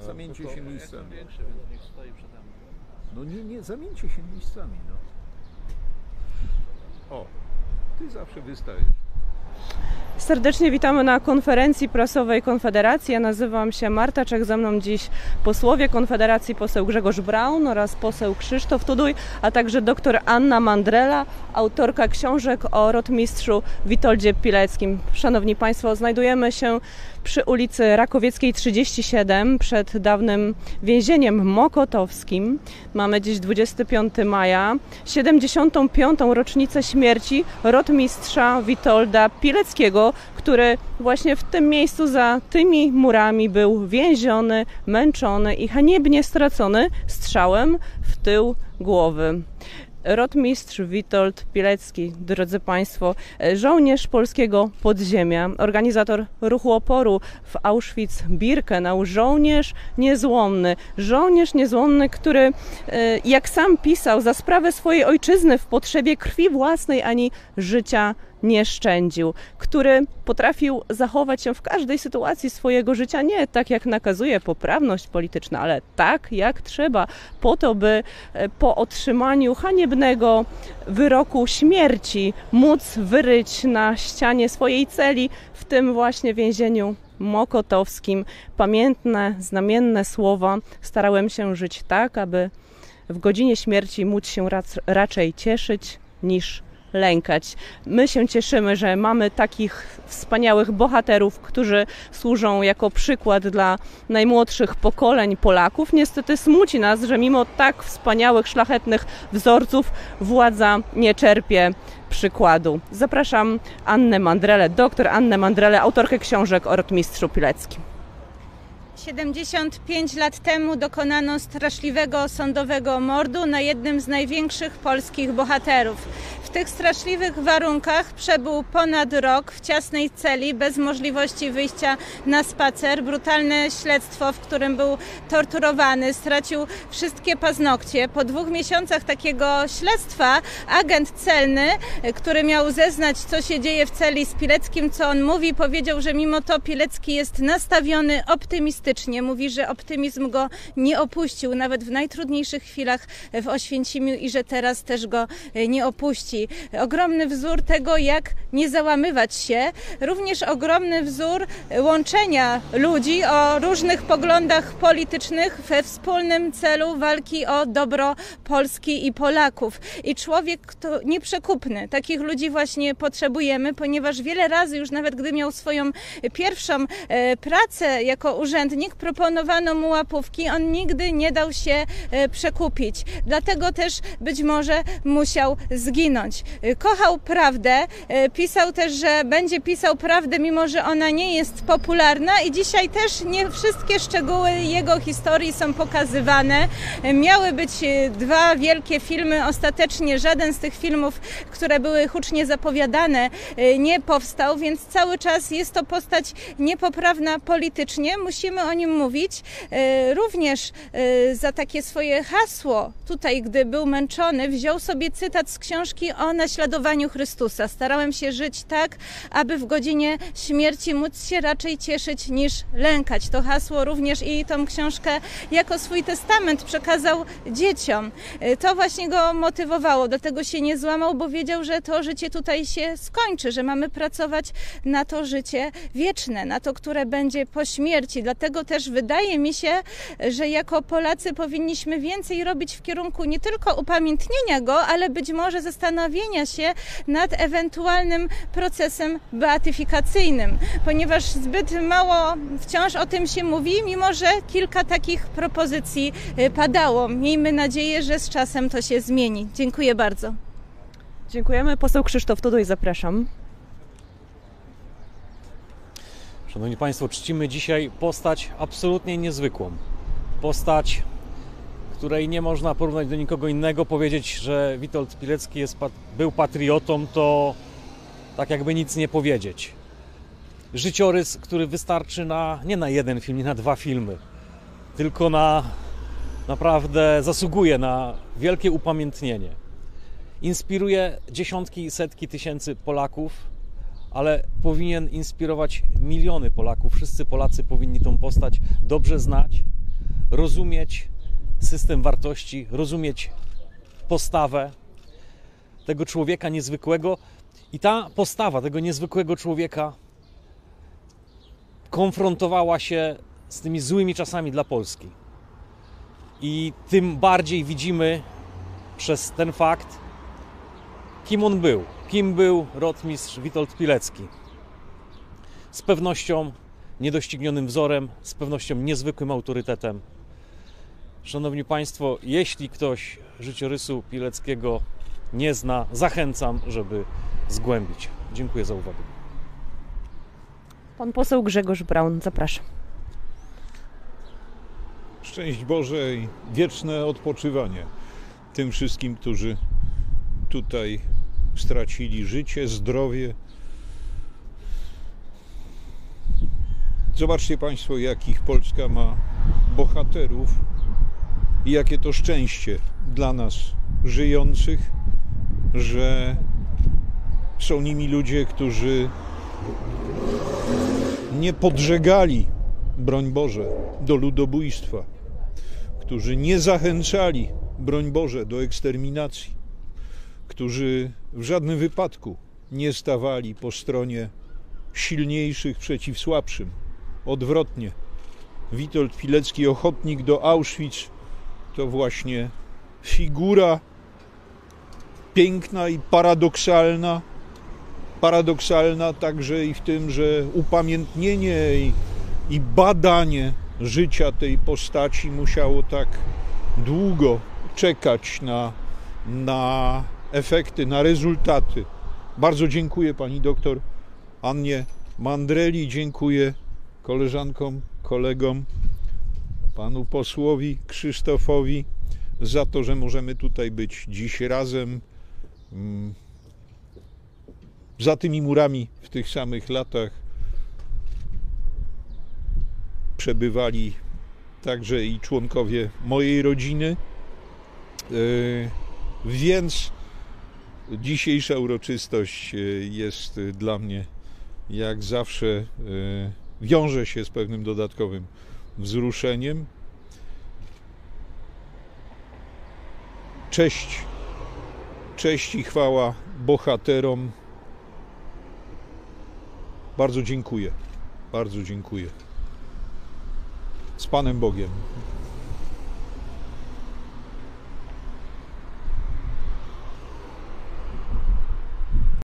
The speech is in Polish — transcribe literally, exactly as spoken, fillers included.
Zamieńcie się miejscami. Większy, więc niech stoi przede mną. No nie, nie, zamieńcie się miejscami, no. O, ty zawsze wystajesz. Serdecznie witamy na konferencji prasowej Konfederacji. Ja nazywam się Marta Czech, ze mną dziś posłowie Konfederacji, poseł Grzegorz Braun oraz poseł Krzysztof Tuduj, a także dr Anna Mandrela, autorka książek o rotmistrzu Witoldzie Pileckim. Szanowni Państwo, znajdujemy się przy ulicy Rakowieckiej trzydzieści siedem, przed dawnym więzieniem mokotowskim. Mamy dziś dwudziestego piątego maja, siedemdziesiątą piątą rocznicę śmierci rotmistrza Witolda Pileckiego, który właśnie w tym miejscu za tymi murami był więziony, męczony i haniebnie stracony strzałem w tył głowy. Rotmistrz Witold Pilecki, drodzy Państwo, żołnierz polskiego podziemia, organizator ruchu oporu w Auschwitz-Birkenau, żołnierz niezłomny, żołnierz niezłomny, który, jak sam pisał, za sprawę swojej ojczyzny w potrzebie krwi własnej ani życia nie szczędził, który potrafił zachować się w każdej sytuacji swojego życia nie tak, jak nakazuje poprawność polityczna, ale tak, jak trzeba, po to, by po otrzymaniu haniebnego wyroku śmierci móc wyryć na ścianie swojej celi, w tym właśnie więzieniu mokotowskim, pamiętne, znamienne słowa: starałem się żyć tak, aby w godzinie śmierci móc się raczej cieszyć niż lękać. My się cieszymy, że mamy takich wspaniałych bohaterów, którzy służą jako przykład dla najmłodszych pokoleń Polaków. Niestety smuci nas, że mimo tak wspaniałych, szlachetnych wzorców władza nie czerpie przykładu. Zapraszam Annę Mandrelę, doktor Annę Mandrelę, autorkę książek o rotmistrzu Pileckim. siedemdziesiąt pięć lat temu dokonano straszliwego sądowego mordu na jednym z największych polskich bohaterów. W tych straszliwych warunkach przebył ponad rok w ciasnej celi, bez możliwości wyjścia na spacer. Brutalne śledztwo, w którym był torturowany, stracił wszystkie paznokcie. Po dwóch miesiącach takiego śledztwa agent celny, który miał zeznać, co się dzieje w celi z Pileckim, co on mówi, powiedział, że mimo to Pilecki jest nastawiony optymistycznie. Mówi, że optymizm go nie opuścił, nawet w najtrudniejszych chwilach w Oświęcimiu, i że teraz też go nie opuści. Ogromny wzór tego, jak nie załamywać się. Również ogromny wzór łączenia ludzi o różnych poglądach politycznych we wspólnym celu walki o dobro Polski i Polaków. I człowiek to nieprzekupny. Takich ludzi właśnie potrzebujemy, ponieważ wiele razy już, nawet gdy miał swoją pierwszą pracę jako urzędnik, proponowano mu łapówki, on nigdy nie dał się przekupić. Dlatego też być może musiał zginąć. Kochał prawdę, pisał też, że będzie pisał prawdę, mimo że ona nie jest popularna, i dzisiaj też nie wszystkie szczegóły jego historii są pokazywane. Miały być dwa wielkie filmy, ostatecznie żaden z tych filmów, które były hucznie zapowiadane, nie powstał, więc cały czas jest to postać niepoprawna politycznie. Musimy o nim mówić. Również za takie swoje hasło tutaj, gdy był męczony, wziął sobie cytat z książki o naśladowaniu Chrystusa. Starałem się żyć tak, aby w godzinie śmierci móc się raczej cieszyć niż lękać. To hasło również i tą książkę jako swój testament przekazał dzieciom. To właśnie go motywowało, dlatego się nie złamał, bo wiedział, że to życie tutaj się skończy, że mamy pracować na to życie wieczne, na to, które będzie po śmierci. Dlatego też wydaje mi się, że jako Polacy powinniśmy więcej robić w kierunku nie tylko upamiętnienia go, ale być może zastanowienia się nad ewentualnym procesem beatyfikacyjnym, ponieważ zbyt mało wciąż o tym się mówi, mimo że kilka takich propozycji padało. Miejmy nadzieję, że z czasem to się zmieni. Dziękuję bardzo. Dziękujemy. Poseł Krzysztof Tuduj, zapraszam. Szanowni Państwo, czcimy dzisiaj postać absolutnie niezwykłą. Postać, której nie można porównać do nikogo innego. Powiedzieć, że Witold Pilecki jest, był patriotą, to tak jakby nic nie powiedzieć. Życiorys, który wystarczy na, nie na jeden film, nie na dwa filmy, tylko na naprawdę zasługuje na wielkie upamiętnienie. Inspiruje dziesiątki, setki tysięcy Polaków, ale powinien inspirować miliony Polaków. Wszyscy Polacy powinni tą postać dobrze znać, rozumieć system wartości, rozumieć postawę tego człowieka niezwykłego. I ta postawa tego niezwykłego człowieka konfrontowała się z tymi złymi czasami dla Polski. I tym bardziej widzimy przez ten fakt, kim on był, kim był rotmistrz Witold Pilecki. Z pewnością niedoścignionym wzorem, z pewnością niezwykłym autorytetem. Szanowni Państwo, jeśli ktoś życiorysu Pileckiego nie zna, zachęcam, żeby zgłębić. Dziękuję za uwagę. Pan poseł Grzegorz Braun, zapraszam. Szczęść Boże i wieczne odpoczywanie tym wszystkim, którzy tutaj stracili życie, zdrowie. Zobaczcie Państwo, jakich Polska ma bohaterów i jakie to szczęście dla nas żyjących, że są nimi ludzie, którzy nie podżegali, broń Boże, do ludobójstwa, którzy nie zachęcali, broń Boże, do eksterminacji, którzy w żadnym wypadku nie stawali po stronie silniejszych przeciw słabszym. Odwrotnie, Witold Pilecki, ochotnik do Auschwitz, to właśnie figura piękna i paradoksalna, paradoksalna także i w tym, że upamiętnienie i, i badanie życia tej postaci musiało tak długo czekać na, na efekty, na rezultaty. Bardzo dziękuję pani doktor Annie Mandreli, dziękuję koleżankom, kolegom, panu posłowi Krzysztofowi za to, że możemy tutaj być dziś razem. Za tymi murami w tych samych latach przebywali także i członkowie mojej rodziny, więc dzisiejsza uroczystość jest dla mnie jak zawsze, wiąże się z pewnym dodatkowym wzruszeniem. Cześć, cześć i chwała bohaterom. Bardzo dziękuję, bardzo dziękuję. Z Panem Bogiem.